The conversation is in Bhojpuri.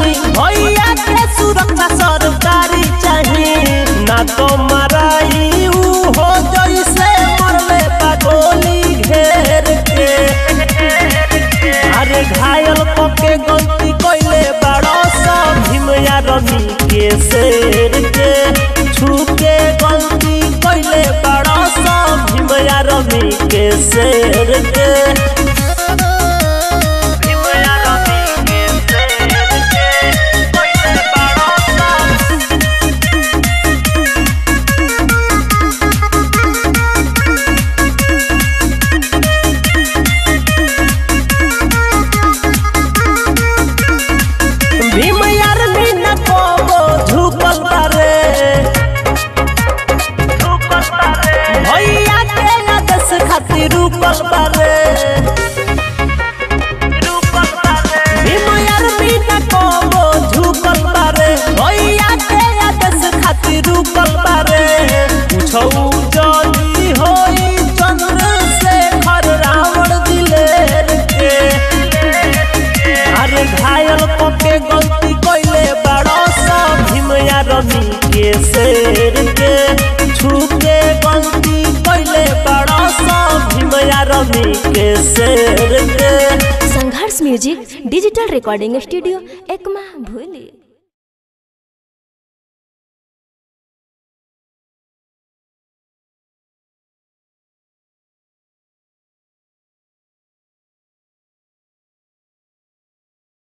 नहीं भैया के सुरक्षा सरकारी चाहिए ना तो मराई हो जैसे मरले गोली घेर के। अरे घायल पके गलती कोइले बड़ो सब भीमया रमी के शेर के छूके गलती कोइले बड़ो सब भीमया रमी के शेर के। रुकल बारे भीमयार बिना कबो झुकल बारे भैया के आदेश खातिर रुकल बारे पूछौ जदी होई चंद्रशेखर रावण दिलेर के। अरे घायल पके गलती कोइले बड़ो सब भीमया रमी के शेर के छूके गलती कोइले बड़ो सब भीमया रमी के शेर के। Sangharsh music digital recording studio Ekma भूली।